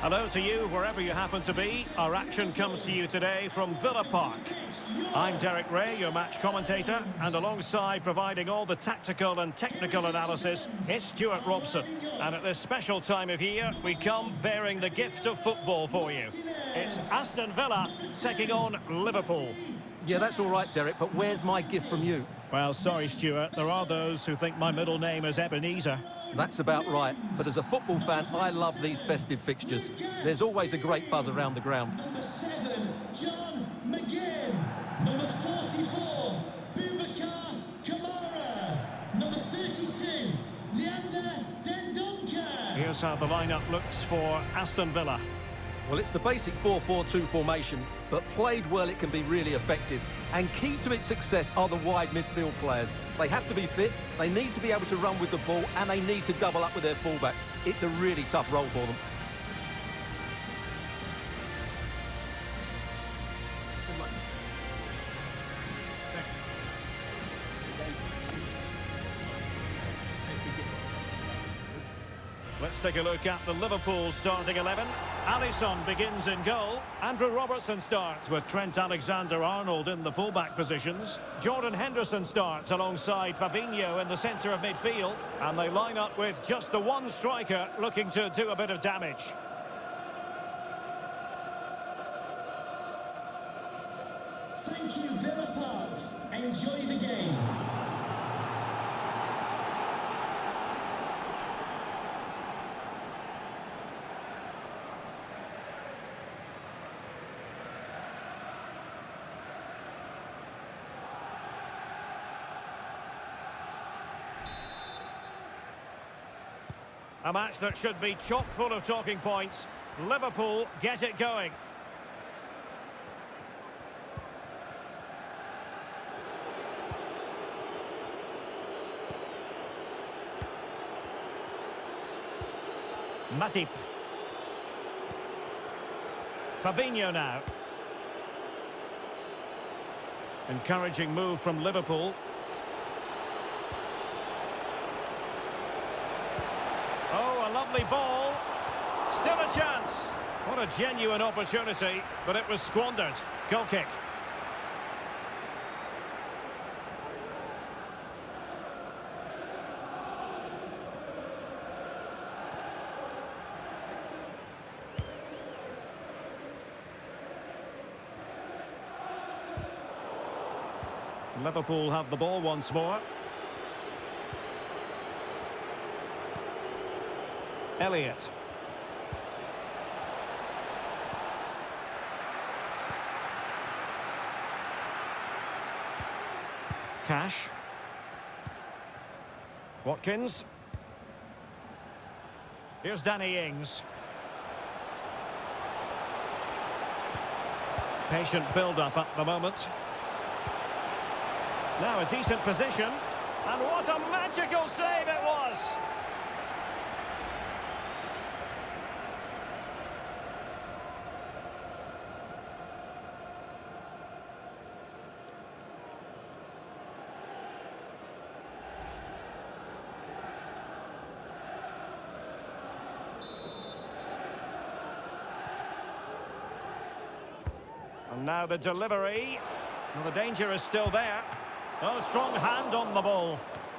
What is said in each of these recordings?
Hello to you, wherever you happen to be. Our action comes to you today from Villa Park. I'm Derek Ray, your match commentator, and alongside providing all the tactical and technical analysis, it's Stuart Robson. And at this special time of year, we come bearing the gift of football for you. It's Aston Villa taking on Liverpool. Yeah, that's all right, Derek, but where's my gift from you? Well, sorry, Stuart. There are those who think my middle name is Ebenezer. That's about right. But as a football fan, I love these festive fixtures. There's always a great buzz around the ground. Number 7, John McGinn. Number 44, Boubacar Kamara. Number 32, Leander Dendoncker. Here's how the lineup looks for Aston Villa. Well, it's the basic 4-4-2 formation, but played well it can be really effective. And key to its success are the wide midfield players. They have to be fit, they need to be able to run with the ball, and they need to double up with their fullbacks. It's a really tough role for them. Let's take a look at the Liverpool starting 11. Alisson begins in goal. Andrew Robertson starts with Trent Alexander-Arnold in the fullback positions. Jordan Henderson starts alongside Fabinho in the centre of midfield. And they line up with just the one striker looking to do a bit of damage. Thank you, Villa Park. Enjoy the game. A match that should be chock full of talking points. Liverpool get it going. Matip. Fabinho now. Encouraging move from Liverpool. Oh, a lovely ball. Still a chance. What a genuine opportunity, but it was squandered. Goal kick. Liverpool have the ball once more. Elliott. Cash. Watkins. Here's Danny Ings. Patient build-up at the moment. Now a decent position. And what a magical save it was! And now the delivery. Well, the danger is still there. Oh, strong hand on the ball.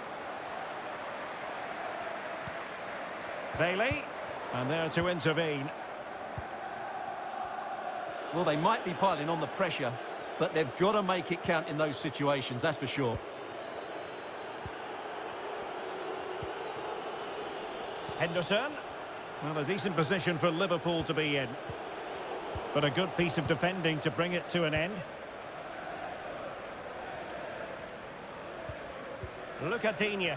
Bailey. And there to intervene. Well, they might be piling on the pressure, but they've got to make it count in those situations, that's for sure. Henderson. Well, a decent position for Liverpool to be in. But a good piece of defending to bring it to an end. Lucadinha.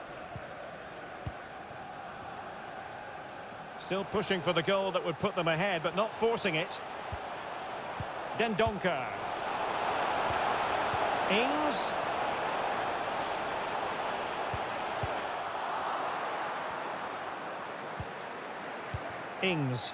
Still pushing for the goal that would put them ahead, but not forcing it. Dendoncker. Ings. Ings.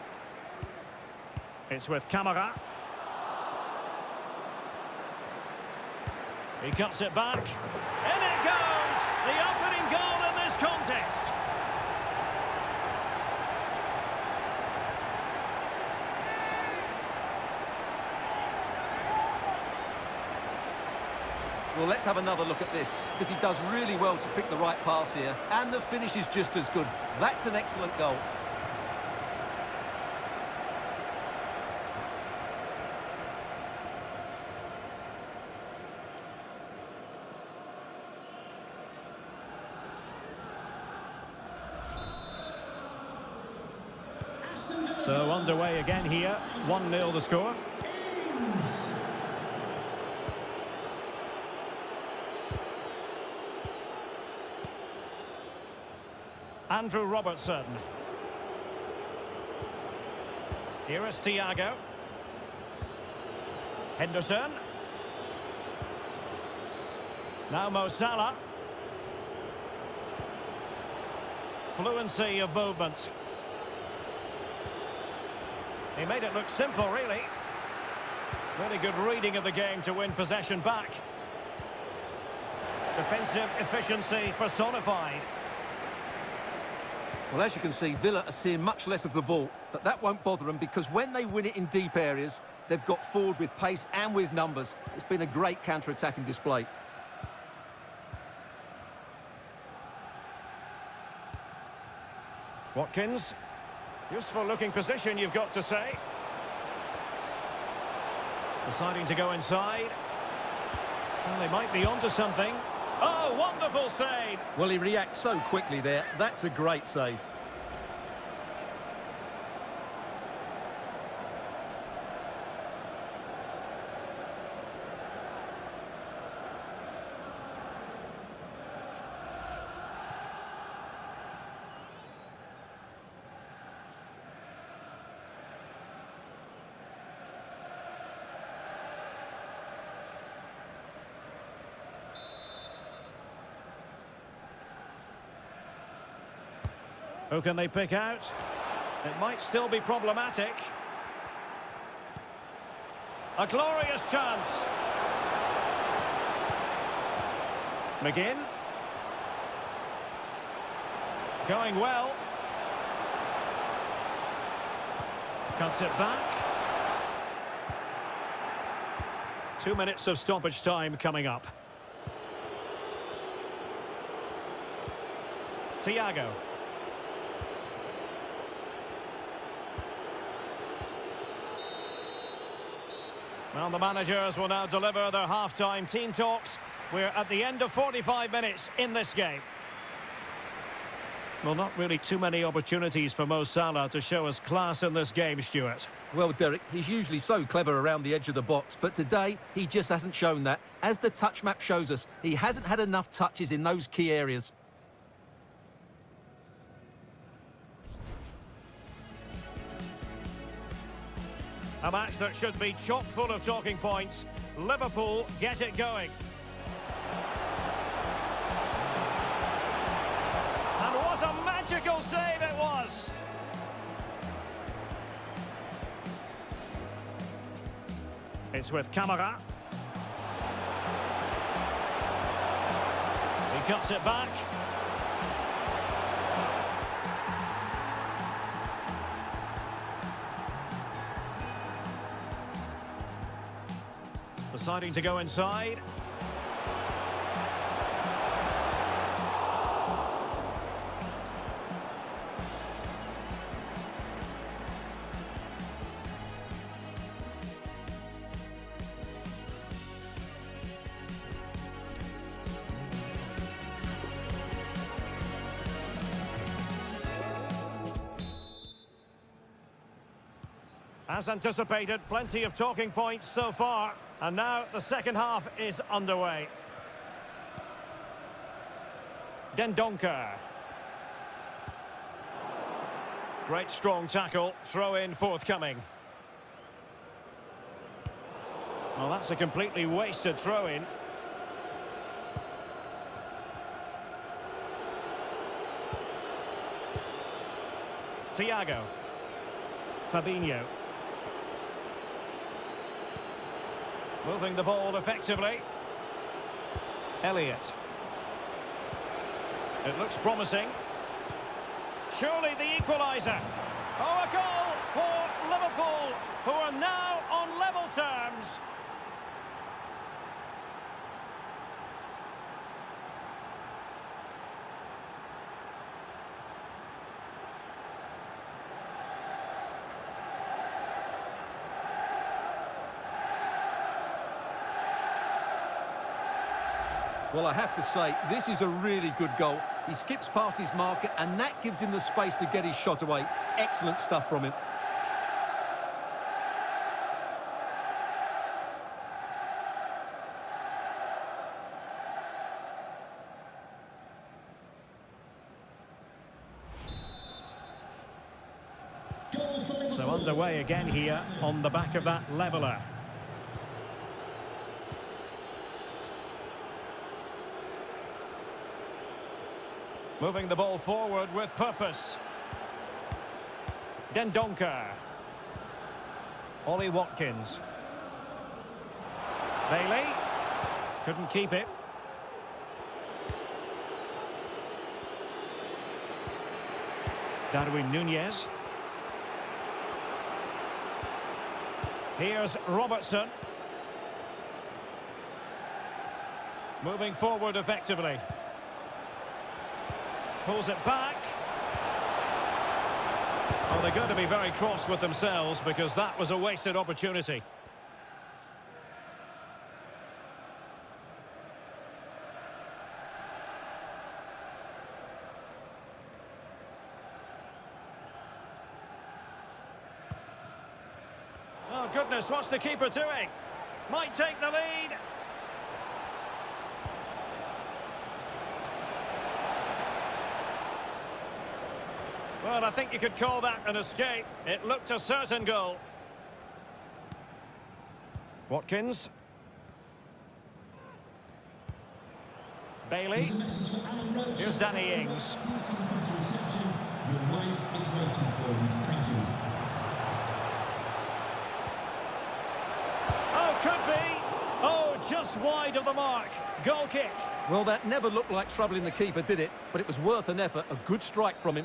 It's with Kamara. He cuts it back. In it goes! The opening goal in this contest. Well, let's have another look at this, because he does really well to pick the right pass here, and the finish is just as good. That's an excellent goal. So underway again here, 1-0 the score. Andrew Robertson. Here is Thiago. Henderson. Now Mo Salah. Fluency of movement. He made it look simple, really. Really good reading of the game to win possession back. Defensive efficiency personified. Well, as you can see, Villa are seeing much less of the ball, but that won't bother them because when they win it in deep areas, they've got forward with pace and with numbers. It's been a great counter-attacking display. Watkins. Useful looking position, you've got to say. Deciding to go inside. Well, they might be onto something. Oh, wonderful save! Well, he reacts so quickly there. That's a great save. Who can they pick out? It might still be problematic. A glorious chance. McGinn. Going well. Cuts it back. 2 minutes of stoppage time coming up. Thiago. Well, the managers will now deliver their half-time team talks. We're at the end of 45 minutes in this game. Well, not really too many opportunities for Mo Salah to show us class in this game, Stuart. Well, Derek, he's usually so clever around the edge of the box, but today he just hasn't shown that. As the touch map shows us, he hasn't had enough touches in those key areas. A match that should be chock full of talking points. Liverpool get it going. And what a magical save it was! It's with Camara. He cuts it back. Deciding to go inside. As anticipated, plenty of talking points so far. And now the second half is underway. Dendoncker. Great strong tackle, throw in forthcoming. Well, that's a completely wasted throw in. Thiago. Fabinho. Moving the ball effectively. Elliott. It looks promising. Surely the equaliser. Oh, a goal for Liverpool, who are now on level terms. Well, I have to say, this is a really good goal. He skips past his marker, and that gives him the space to get his shot away. Excellent stuff from him. So underway again here on the back of that leveller. Moving the ball forward with purpose. Dendoncker. Ollie Watkins. Bailey. Couldn't keep it. Darwin Nunez. Here's Robertson. Moving forward effectively. Pulls it back. Oh, they're going to be very cross with themselves because that was a wasted opportunity. Oh, goodness, what's the keeper doing? Might take the lead. Well, I think you could call that an escape. It looked a certain goal. Watkins. Bailey. Here's Danny Ings. Your wife is waiting for you. Thank you. Oh, could be. Oh, just wide of the mark. Goal kick. Well, that never looked like troubling the keeper, did it? But it was worth an effort. A good strike from him.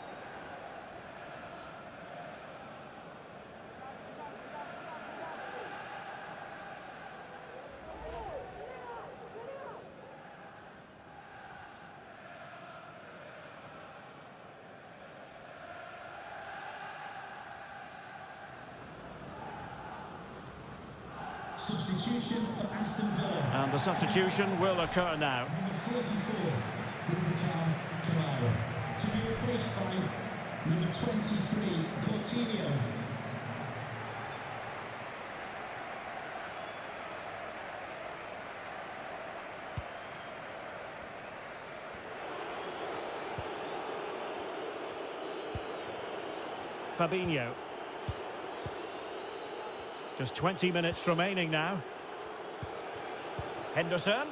Substitution for Aston Villa. And the substitution will occur now. Number 34, Boubacar Kamara. To be replaced by number 23, Coutinho. Fabinho. Just 20 minutes remaining now. Henderson.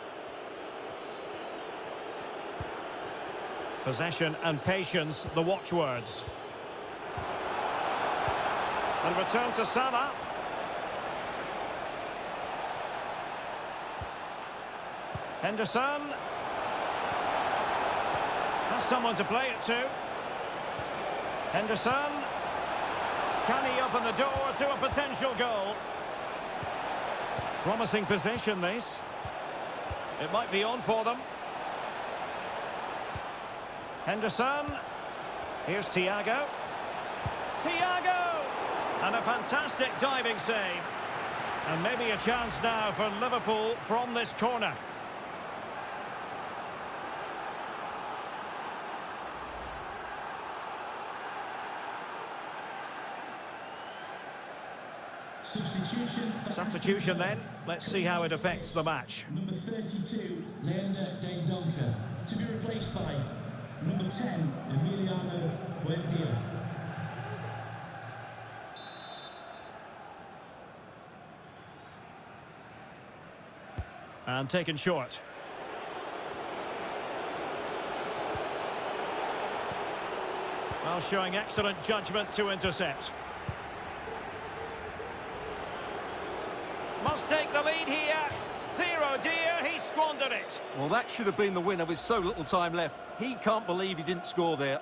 Possession and patience, the watchwords. And return to Salah. Henderson. Has someone to play it to. Henderson. Can he open the door to a potential goal? Promising position, this. It might be on for them. Henderson. Here's Thiago. Thiago! And a fantastic diving save. And maybe a chance now for Liverpool from this corner. Substitution then. Let's see how it affects the match. Number 32, Leander Dendoncker. To be replaced by number 10, Emiliano Buendia. And taken short. Well, showing excellent judgment to intercept. Must take the lead here. Zero dear, he squandered it. Well, that should have been the winner with so little time left. He can't believe he didn't score there.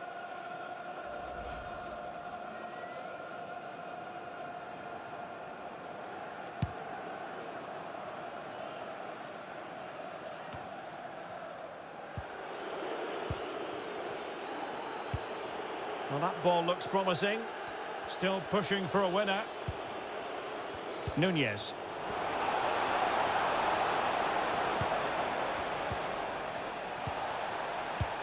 Well, that ball looks promising. Still pushing for a winner. Nunez.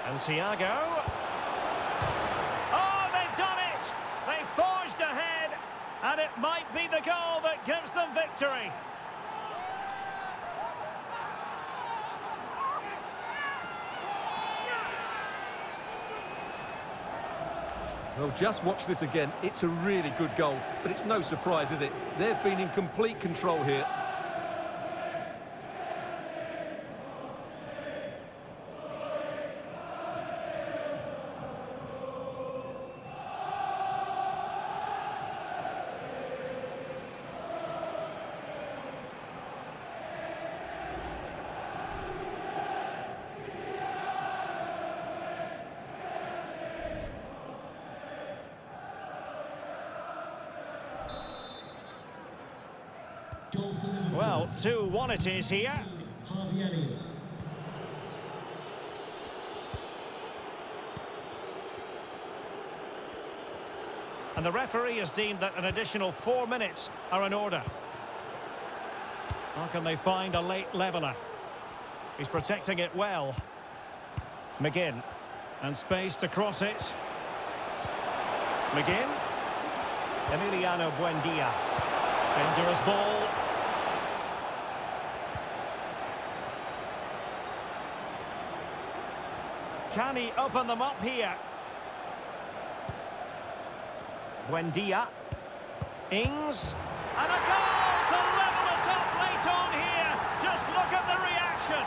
And Thiago. Oh, they've done it! They forged ahead, and it might be the goal that gives them victory. Well, just watch this again. It's a really good goal, but it's no surprise, is it? They've been in complete control here. Goal for Liverpool. Well, 2-1 it is here. Harvey Elliott. And the referee has deemed that an additional 4 minutes are in order. How can they find a late leveller? He's protecting it well. McGinn. And space to cross it. McGinn. Emiliano Buendia. Dangerous ball. Can he open them up here? Buendia. Ings. And a goal to level it up late on here. Just look at the reaction.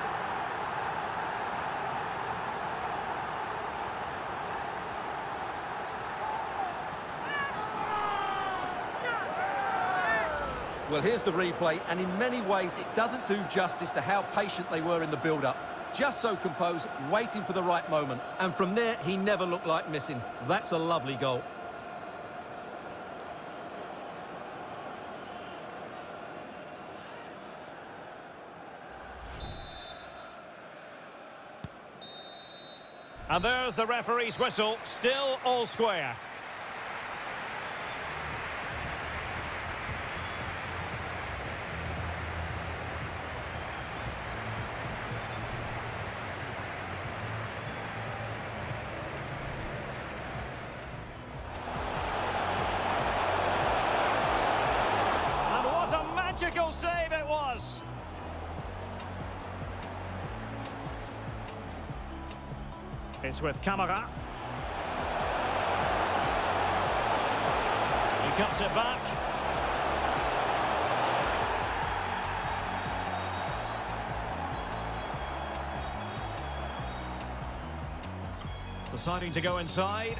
Well, here's the replay, and in many ways it doesn't do justice to how patient they were in the build-up. Just so composed, waiting for the right moment. And from there, he never looked like missing. That's a lovely goal. And there's the referee's whistle, still all square. And what a magical save it was! It's with Camara. He cuts it back. Deciding to go inside.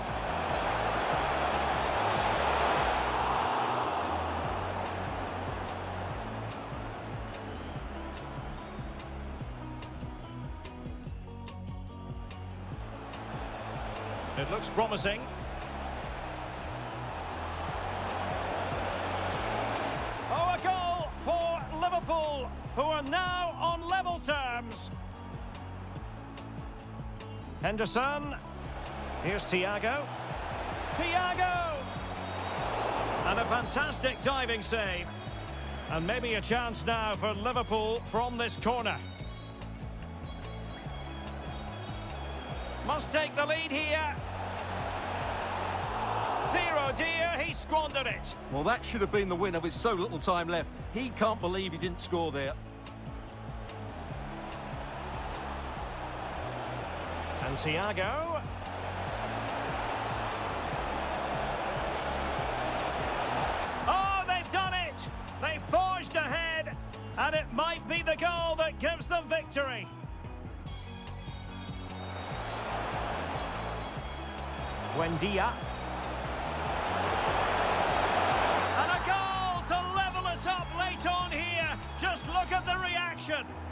It looks promising. Oh, a goal for Liverpool, who are now on level terms. Henderson. Here's Thiago. Thiago! And a fantastic diving save. And maybe a chance now for Liverpool from this corner. Must take the lead here. Dear oh dear, he squandered it. Well, that should have been the winner with so little time left. He can't believe he didn't score there. And Thiago. Oh, they've done it! They forged ahead, and it might be the goal that gives them victory. Buendia. And a goal to level it up late on here. Just look at the reaction.